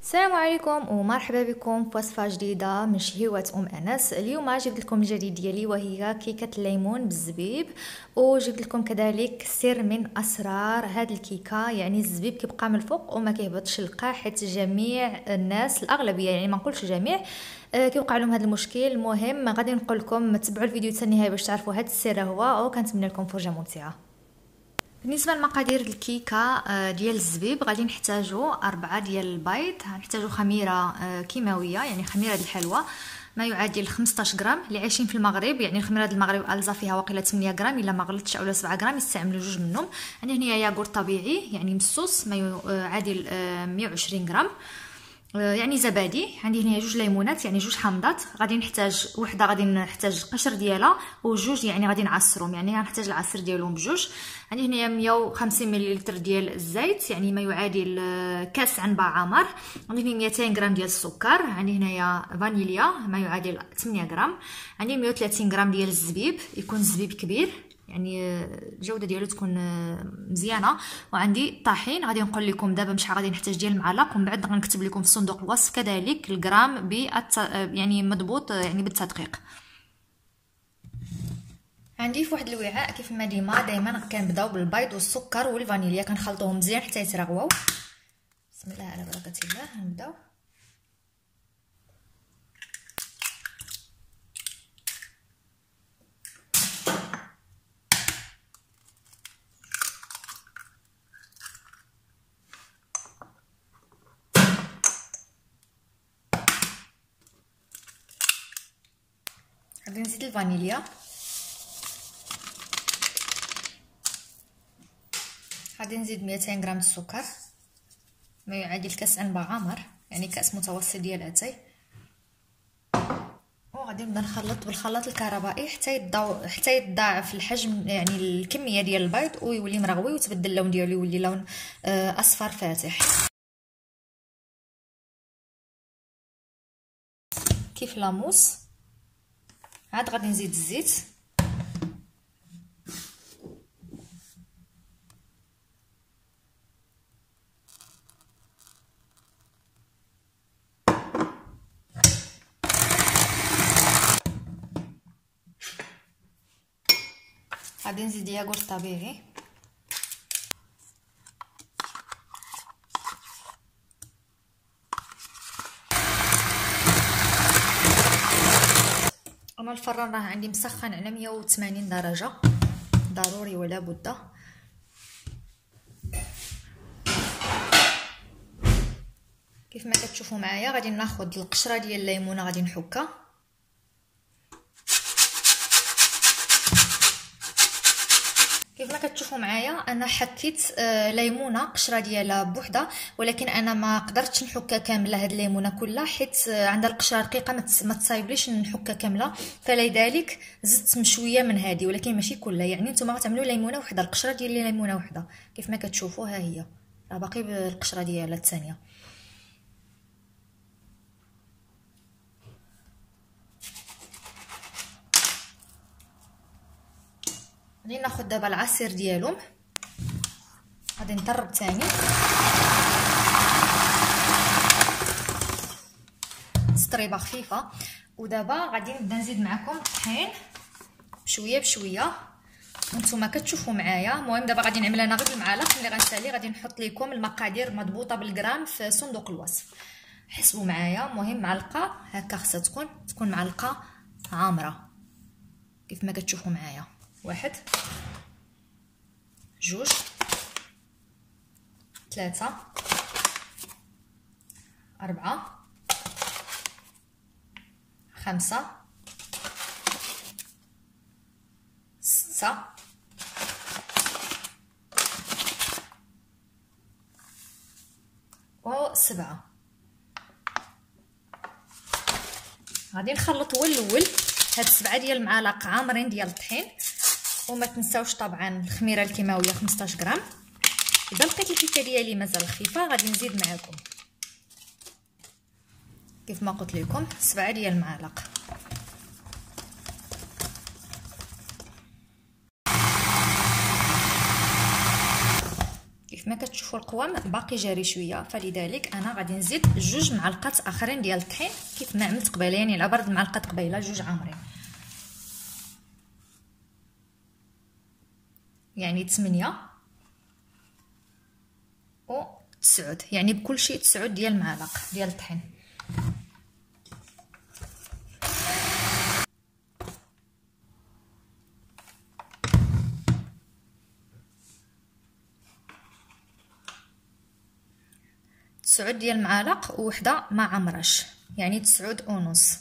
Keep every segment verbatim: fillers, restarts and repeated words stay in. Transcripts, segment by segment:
السلام عليكم ومرحبا بكم في وصفه جديده من شهيوه ام انس. اليوم جبت لكم الجديد ديالي وهي كيكه الليمون بالزبيب، وجبت لكم كذلك سر من اسرار هذه الكيكه. يعني الزبيب كيبقى من الفوق وما كيهبطش للقاع، حيت جميع الناس الاغلبيه يعني ما نقولش جميع آه كيوقع لهم هذا المشكل. المهم غادي نقول لكم تبعوا الفيديو حتى النهايه باش تعرفوا هذا السر هو، وكنتمنى لكم فرجه ممتعه. بالنسبه لمقادير الكيكه ديال الزبيب غادي نحتاجوا أربعة ديال البيض، غنحتاجوا خميره كيماويه يعني خميره الحلوى ما يعادل خمسطاش غرام. اللي عايشين في المغرب يعني الخميره ديال المغرب الزا فيها واقيلا ثمانية غرام الا ما غلطتش، اولا سبعة غرام، يستعملوا جوج منهم. عندي هنا ياغورت طبيعي يعني مسوس ما يعادل مية وعشرين غرام، يعني زبادي. عندي هنا جوج ليمونات يعني جوج حامضات، غادي نحتاج وحده غادي نحتاج قشر ديالها، وجوج يعني غادي نعصرهم يعني غنحتاج العصير ديالهم بجوج. عندي هنا مية وخمسين مليلتر ديال الزيت يعني ما يعادل كاس عنبه عامر. عندي هنا مئتين غرام ديال السكر. عندي هنايا فانيليا ما يعادل ثمانية غرام. عندي مية وثلاثين غرام ديال الزبيب، يكون الزبيب كبير يعني الجوده ديالو تكون مزيانه. وعندي طحين غادي نقول لكم دابا شحال غادي نحتاج ديال المعالق، ومن بعد غنكتب لكم في صندوق الوصف كذلك الغرام بالت... يعني مضبوط يعني بالتدقيق. عندي في واحد الوعاء كيف ما ديما دائما كنبداو بالبيض والسكر والفانيليا، كنخلطوهم مزيان حتى يترغواو. بسم الله على بركه الله نبداو. غادي نزيد الفانيليا، غادي نزيد مئتين غرام السكر ما يعادل كاس عنبه عامر يعني كاس متوسط ديال اتاي، وغادي نبدا نخلط بالخلاط الكهربائي حتى يتضاعف حتى يتضاعف الحجم يعني الكميه ديال البيض ويولي مروي وتبدل اللون ديالو يولي لون اصفر فاتح كيف لاموس. عاد غادي نزيد الزيت، غادي نزيد ياغورت طبيعي، انا الفران راه عندي مسخن على مية وثمانين درجه ضروري ولا بد. كيف ما كتشوفوا معايا غادي ناخذ القشره ديال الليمونه غادي نحكها، كيف ما كتشوفوا معايا انا حكيت آه ليمونه قشره ديالها بوحده، ولكن انا ما قدرتش نحكها كامله هاد الليمونه كلها حيت آه عندها القشره رقيقه ما تصايبليش نحكها كامله، فلذلك زدت مشويه من هذه ولكن ماشي كلها. يعني نتوما غتعملوا ليمونه وحده القشره ديال ليمونه وحده كيف ما كتشوفوا، ها هي راه باقي بالقشره ديالها الثانيه. غادي ناخذ دابا العصير ديالهم، غادي نضرب ثاني تطريبه خفيفه. ودابا غادي نبدا نزيد معكم الطحين بشويه بشويه وانتم كتشوفوا معايا. المهم دابا غادي نعمل انا غير بالمعالق، ملي غنسالي غادي نحط لكم المقادير مضبوطه بالغرام في صندوق الوصف، حسبوا معايا. المهم معلقه هكا خصها تكون تكون معلقه عامره كيف ما كتشوفوا معايا. واحد، جوج، ثلاثة، أربعة، خمسة، ستة، و سبعة. غادي نخلط هو الاول هاد سبعة ديال المعالق عامرين ديال الطحين، وما تنساوش طبعا الخميره الكيماويه خمسطاش غرام. اذا لقيت الكيكه ديالي مازال خفيفه غادي نزيد معاكم كيف ما قلت لكم سبعة ديال المعالق. كيف ما كتشوفوا القوام باقي جاري شويه، فلذلك انا غادي نزيد جوج معلقات اخرين ديال الطحين كيف ما عملت قبيله، يعني على برد معلقات قبيله جوج عامرين، يعني ثمانية و تسعود، يعني بكل شيء تسعود ديال المعالق ديال الطحين. تسعود ديال المعالق وحده ما عمرش، يعني تسعود ونص.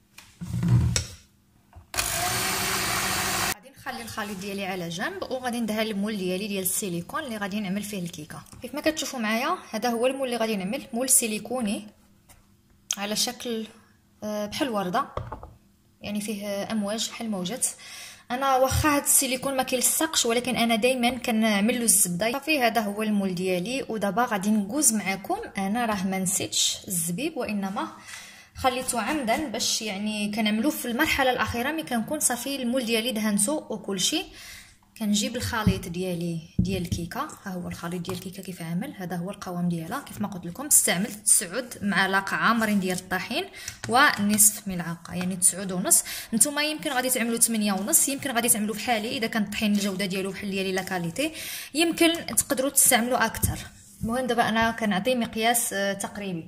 غادي نخلي الخليط ديالي على جنب وغادي ندهن المول ديالي ديال السيليكون اللي غادي نعمل فيه الكيكه. كيف ما كتشوفوا معايا هذا هو المول اللي غادي نعمل، مول سيليكوني على شكل بحال ورده، يعني فيه امواج بحال موجات. انا واخا هاد السيليكون ما كيلصقش ولكن انا دائما كنعمل له الزبده. صافي هذا هو المول ديالي، ودابا غادي نجوز معكم. انا راه ما نسيتش الزبيب وانما خليته عمدا باش يعني كنعملوه في المرحله الاخيره ملي كنكون صافي المول ديالي دهنته وكل شيء. كنجيب الخليط ديالي ديال الكيكه، ها هو الخليط ديال الكيكه كيف عامل، هذا هو القوام ديالها. كيف ما قلت لكم استعملت تسعود معالق عامرين ديال الطحين ونصف ملعقه، يعني تسعود ونص. نتوما يمكن غادي تعملوا ثمانية ونص، يمكن غادي تعملوا بحالي اذا كان الطحين الجوده ديالو بحال ديالي لا كاليتي، يمكن تقدروا تستعملوا اكثر. المهم دابا انا كنعطي مقياس تقريبي.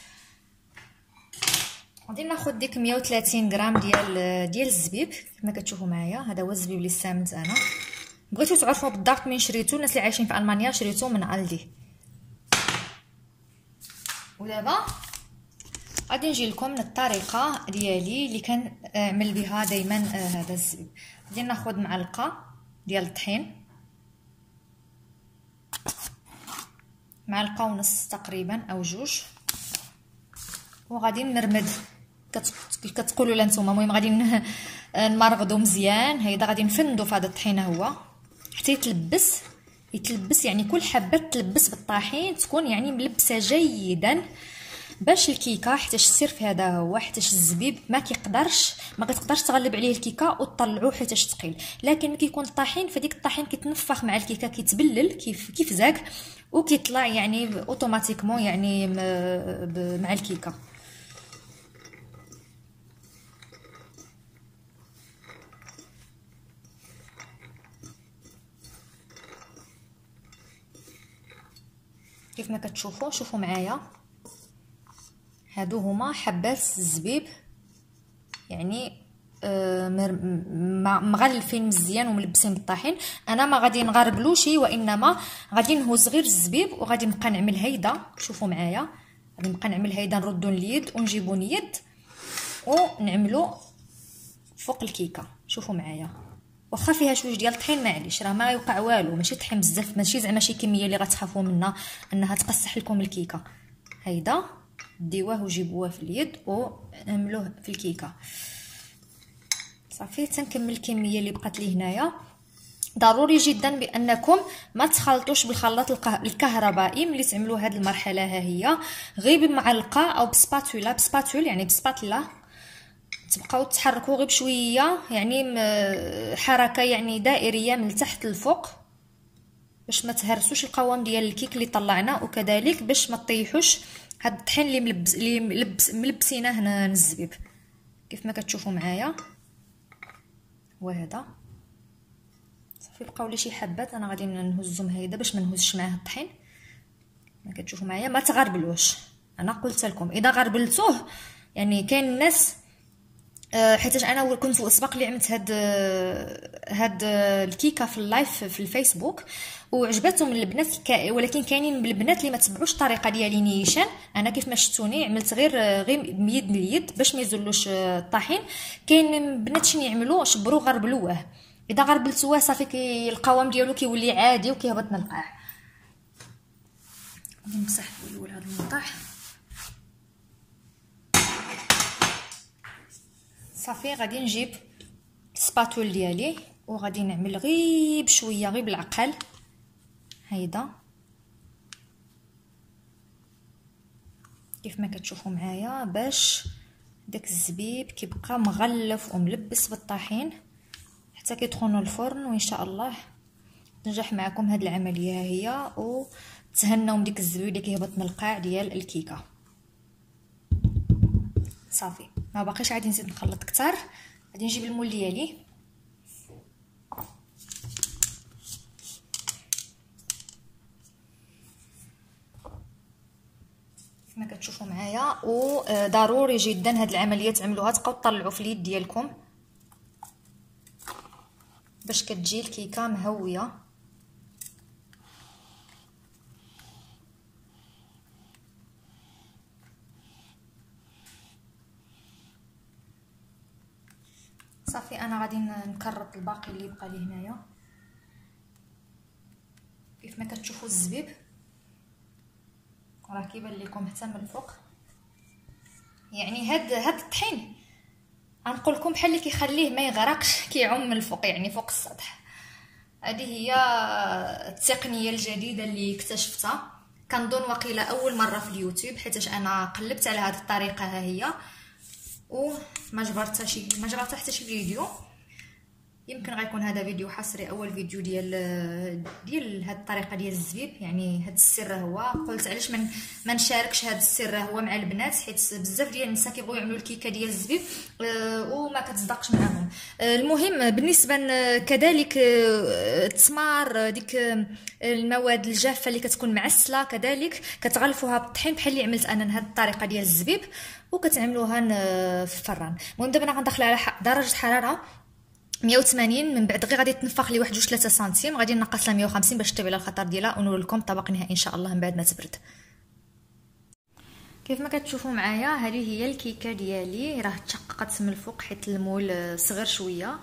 غادي ناخذ ديك مية وثلاثين غرام ديال ديال الزبيب كما كتشوفوا معايا. هذا هو الزبيب اللي استعملت انا. بغيتو تعرفوا بالضبط من شريتو، الناس اللي عايشين في المانيا شريتو من الدي. ودابا غادي نجي لكم من الطريقه ديالي اللي كنعمل بها دائما هذا الزبيب. غادي ناخذ معلقه ديال الطحين، معلقه ونص تقريبا او جوج، وغادي نمرمد كتقولوا لا نتوما. المهم غادي نمرغدو مزيان. هيدا غادي نفندو في هذا الطحين هو حتى يتلبس يتلبس يعني كل حبه تلبس بالطحين تكون يعني ملبسه جيدا باش الكيكه حتى تصير في هذا هو. حتى الزبيب ما كيقدرش ما كتقدرش تغلب عليه الكيكه وتطلعوه حتى ثقيل، لكن ملي كيكون الطحين فديك الطحين كيتنفخ مع الكيكه، كيتبلل كيف كيف زاك وكيطلع يعني اوتوماتيكمون يعني مع الكيكه. كيف ما كتشوفوا شوفوا معايا هادو هما حبات الزبيب، يعني آه مغلفين مزيان وملبسين بالطحين. انا ما غادي نغربلوشي وانما غادي نهز غير الزبيب وغادي نبقى نعمل هيدا. شوفوا معايا غادي نبقى نعمل هيدا، نردو اليد ونجيبو اليد ونعملو فوق الكيكه. شوفوا معايا واخا فيها شويه ديال الطحين معليش، راه ما يوقع والو، ماشي طحين بزاف، ماشي زعما شي كميه اللي غتخافوا منها انها تقصح لكم الكيكه. هيدا ديوه وجيبوه في اليد ونعملوه في الكيكه. صافي تنكمل الكميه اللي بقات لي هنايا. ضروري جدا بانكم ما تخلطوش بالخلاط الكهربائي ملي تعملوا هذه المرحله. ها هي غير بمعلقه او بسباتولا بسباتول يعني بسباتلا تبقاو تحركوا غير بشويه، يعني حركه يعني دائريه من التحت للفوق باش ما تهرسوش القوام ديال الكيك اللي طلعنا، وكذلك باش ما تطيحوش هاد الطحين اللي ملبس اللي ملبس ملبسينه هنا الزبيب. كيف ما كتشوفوا معايا وهذا صافي بقاو لي شي حبات. انا غادي نهزهم هيدا باش ما نهزش معاه الطحين. ما كتشوفوا معايا ما تغربلوش. انا قلت لكم اذا غربلتوه يعني كاين الناس أه حيتاش انا كنت اسبق اللي عملت هاد هاد الكيكه في اللايف في الفيسبوك وعجبتهم البنات، ولكن كاينين البنات اللي ما تبعوش الطريقه ديالي نيشان. انا كيف ما شفتوني عملت غير غير بيد اليد باش ما يزلوش الطحين. كاين بنات شنو يعملوا شبروا غربلوه، اذا غربلتوه صافي كي القوام ديالو كيولي عادي وكيهبط من القاع. غادي نمسح الاول هذا المقطع. صافي غادي نجيب السباتول ديالي وغادي نعمل غير بشويه غير بالعقل هيدا كيف ما كتشوفوا معايا باش داك الزبيب كيبقى مغلف وملبس بالطحين حتى كيدخلوا الفرن، وان شاء الله تنجح معكم هاد العمليه هي، وتهناو من ديك الزبيب اللي كيهبط من القاع ديال الكيكه. صافي ما باقيش غادي نزيد نخلط كتر. غادي نجيب المول ديالي كما كتشوفوا معايا. وضروري جدا هاد العمليه تعملوها، تبقاو تطلعوا في اليد ديالكم باش كتجي الكيكه مهويه. صافي انا غادي نكرط الباقي اللي بقى لي هنايا. كيف ما كتشوفوا الزبيب راه كيبان لكم حتى من الفوق. يعني هاد هاد الطحين غنقول لكم بحال اللي كيخليه ما يغرقش، كيعوم من الفوق يعني فوق السطح. هذه هي التقنيه الجديده اللي اكتشفتها، كنظن واقيلا اول مره في اليوتيوب، حيتاش انا قلبت على هذه الطريقه ها هي وما جبرت حتى شي ما جبرت حتى شي فيديو. يمكن غيكون هذا فيديو حصري، اول فيديو ديال ديال هاد الطريقه ديال الزبيب. يعني هاد السر هو قلت علاش من ما نشاركش هاد السر هو مع البنات، حيت بزاف ديال النساء كيبغيو يعملوا الكيكه ديال الزبيب أه وما كتصدقش معاهم. أه المهم بالنسبه كذلك أه التمار، ديك المواد الجافه اللي كتكون معسله كذلك كتغلفوها بالطحين بحال اللي عملت انا هاد الطريقه ديال الزبيب، وكتعملوها في الفران. المهم دابا انا غندخل على درجه حراره مية وثمانين، من بعد غير غادي تنفخ لي واحد جوج ثلاثة سنتيم، غادي نقص لها مية وخمسين باش طيب على الخطر ديالها، ونوري لكم الطبق النهائي ان شاء الله من بعد ما تبرد. كيف ما كتشوفوا معايا هذه هي الكيكه ديالي، راه تشققت من الفوق حيت المول صغير شويه.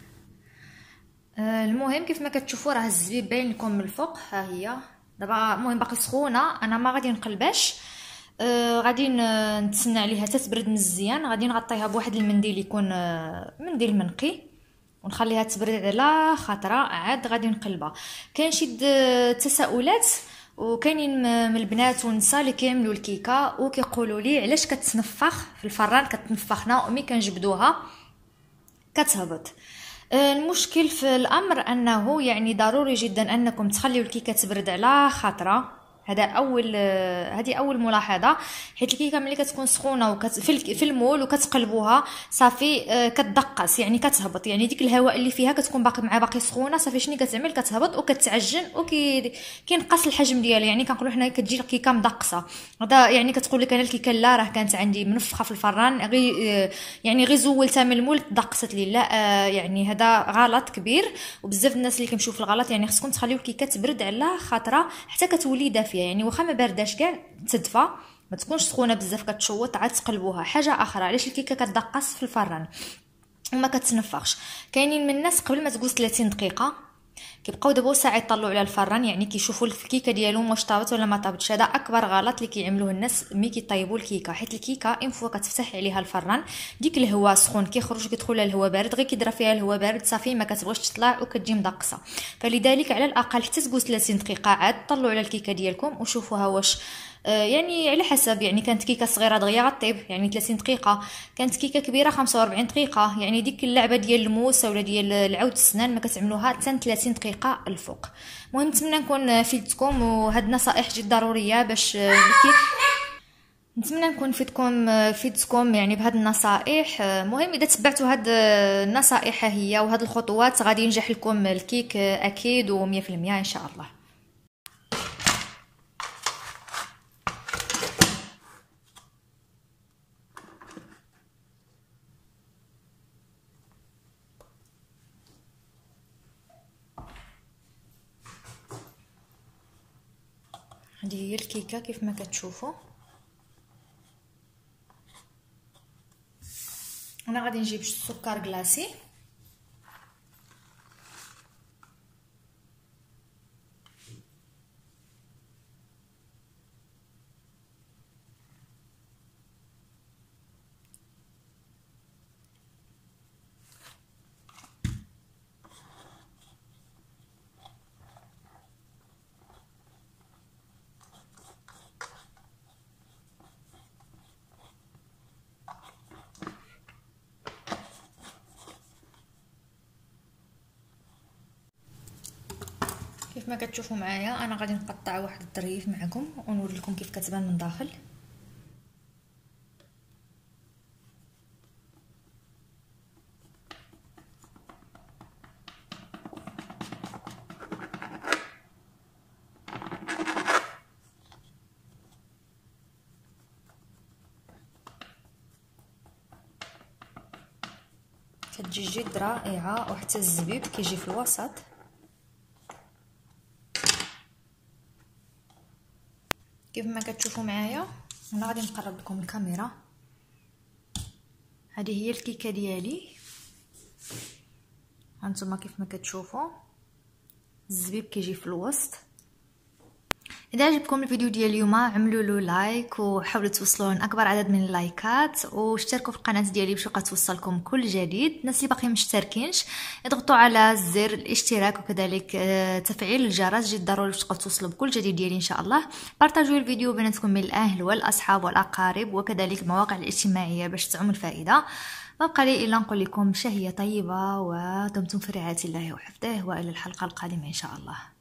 المهم كيف ما كتشوفوا راه الزبيب باين لكم من الفوق، ها هي دابا. المهم باقي سخونه، انا ما غادي نقلباش، آه غادي نتسنى عليها تتبرد مزيان. غادي نغطيها بواحد المنديل يكون آه منديل منقي، ونخليها تبرد على خطره، عاد غادي نقلبها. كاين شي تساؤلات وكاينين من البنات والنساء اللي كيعملوا الكيكه وكيقولوا لي علاش كتنفخ في الفران، كتنفخنا ومي كنجبدوها كتهبط. المشكل في الامر انه يعني ضروري جدا انكم تخليو الكيكه تبرد على خطره. هذا اول هذه اول ملاحظه، حيت الكيكه ملي كتكون سخونه وكت في المول وكتقلبوها صافي كتدقس يعني كتهبط، يعني ديك الهواء اللي فيها كتكون باقي مع باقي سخونه، صافي شنو كتعمل كتهبط وكتعجن وكينقص الحجم ديالها. يعني كنقولوا حنا كتجي الكيكه مدقسه. هذا يعني كتقول لك انا الكيكه لا راه كانت عندي منفخه في الفران غير يعني غير زولتها من المول دقست لي، لا يعني هذا غلط كبير. وبزاف الناس اللي كيمشيو في الغلط، يعني خصكم تخليو الكيكه تبرد على خطره حتى كتولي دافيه، يعني واخا ما بارداش كاع تدفى، ما تكونش سخونه بزاف كتشوط عاد تقلبوها. حاجه اخرى علاش الكيكه كتدقس في الفران وما كتنفخش، كاينين من الناس قبل ما تجوز ثلاثين دقيقه كيبقاو دابا ساعه يطلعوا على الفران، يعني كيشوفوا الكيكه ديالهم واش طابت ولا ما طابتش. هذا اكبر غلط اللي كيعملوه الناس ملي كيطيبوا الكيكه، حيت الكيكه ان فوا كتفتح عليها الفران ديك الهواء سخون كيخرج كيدخل لها الهواء بارد، غير كيضرب فيها الهواء بارد صافي ما كتبغيش تطلع وكتجي مدقسه. فلذلك على الاقل حتى تجوز ثلاثين دقيقه عاد طلعوا على الكيكه ديالكم وشوفوها واش آه يعني على حسب. يعني كانت كيكه صغيره دغيا غطيب يعني ثلاثين دقيقه، كانت كيكه كبيره خمسة وأربعين دقيقه. يعني ديك اللعبه ديال الموس ولا ديال العود السنان ما كتعملوها حتى ثلاثين دقيقه الفوق. المهم نتمنى نكون فيدتكم، وهاد النصائح جد ضروريه باش نتمنى نكون فيدكم فيدتكم يعني بهاد النصائح. المهم اذا تبعتوا هاد النصائح هي وهاد الخطوات غادي ينجح لكم الكيك اكيد ومية في المية ان شاء الله. هذه هي الكيكه كيف ما كتشوفوا. انا غادي نجيب السكر كلاصي، كيف ما كتشوفوا معايا انا غادي نقطع واحد الظريف معكم ونوري لكم كيف كتبان من داخل. كتجي جد رائعه، وحتى الزبيب كيجي في الوسط. كيف ما كتشوفوا معايا انا غادي نقرب لكم الكاميرا. هذه هي الكيكه ديالي، هانتوما كيف ما كتشوفوا الزبيب كيجي في الوسط. اذا عجبكم الفيديو ديال اليوم عملوا له لايك وحاولوا توصلوا لاكبر عدد من اللايكات، واشتركوا في القناه ديالي باش توصلكم كل جديد. الناس اللي باقي مشتركينش اضغطوا على زر الاشتراك وكذلك تفعيل الجرس، جد ضروري باش توصلوا بكل جديد ديالي ان شاء الله. بارطاجوا الفيديو بيناتكم من الاهل والاصحاب والاقارب وكذلك المواقع الاجتماعيه باش تعم الفائده. ما بقى لي الا نقول لكم شهيه طيبه ودمتم في رعايه الله وحفظه، والى الحلقه القادمه ان شاء الله.